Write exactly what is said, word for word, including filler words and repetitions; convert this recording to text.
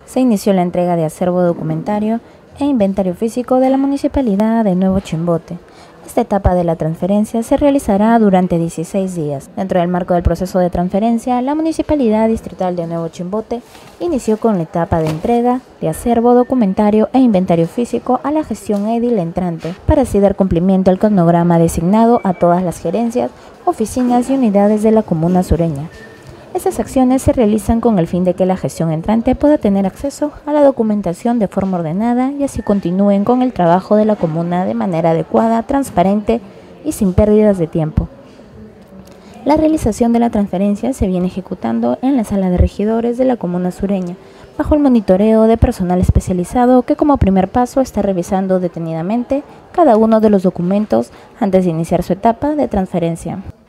Se inició la entrega de acervo documentario e inventario físico de la Municipalidad de Nuevo Chimbote. Esta etapa de la transferencia se realizará durante dieciséis días. Dentro del marco del proceso de transferencia, la Municipalidad Distrital de Nuevo Chimbote inició con la etapa de entrega de acervo documentario e inventario físico a la gestión edil entrante, para así dar cumplimiento al cronograma designado a todas las gerencias, oficinas y unidades de la comuna sureña. Estas acciones se realizan con el fin de que la gestión entrante pueda tener acceso a la documentación de forma ordenada y así continúen con el trabajo de la comuna de manera adecuada, transparente y sin pérdidas de tiempo. La realización de la transferencia se viene ejecutando en la sala de regidores de la comuna sureña, bajo el monitoreo de personal especializado que como primer paso está revisando detenidamente cada uno de los documentos antes de iniciar su etapa de transferencia.